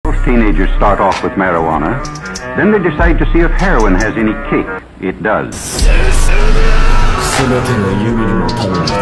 Most teenagers start off with marijuana, then they decide to see if heroin has any kick. It does. 全てのユミルのために